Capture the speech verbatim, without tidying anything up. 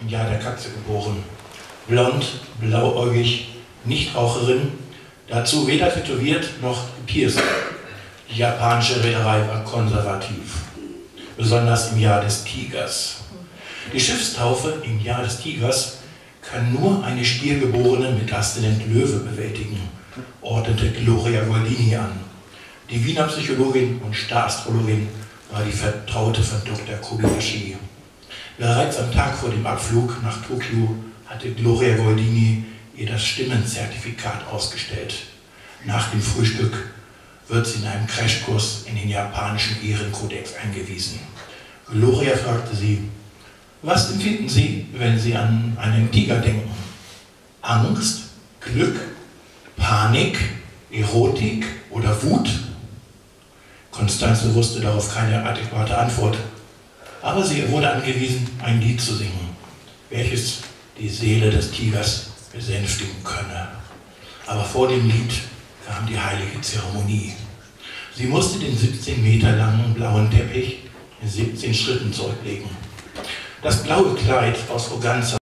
im Jahr der Katze geboren. Blond, blauäugig, Nichtraucherin, dazu weder tätowiert noch gepierst. Die japanische Reederei war konservativ, besonders im Jahr des Tigers. Die Schiffstaufe im Jahr des Tigers kann nur eine Stiergeborene mit Aszendent Löwe bewältigen, ordnete Gloria Goldini an. Die Wiener Psychologin und Star-Astrologin war die Vertraute von Doktor Kobayashi. Bereits am Tag vor dem Abflug nach Tokio hatte Gloria Goldini ihr das Stimmenzertifikat ausgestellt. Nach dem Frühstück wird sie in einem Crashkurs in den japanischen Ehrenkodex eingewiesen. Gloria fragte sie: Was empfinden Sie, wenn Sie an einen Tiger denken? Angst, Glück, Panik, Erotik oder Wut? Konstanze wusste darauf keine adäquate Antwort, aber sie wurde angewiesen, ein Lied zu singen, welches die Seele des Tigers besänftigen könne. Aber vor dem Lied kam die heilige Zeremonie. Sie musste den siebzehn Meter langen blauen Teppich in siebzehn Schritten zurücklegen. Das blaue Kleid aus Organza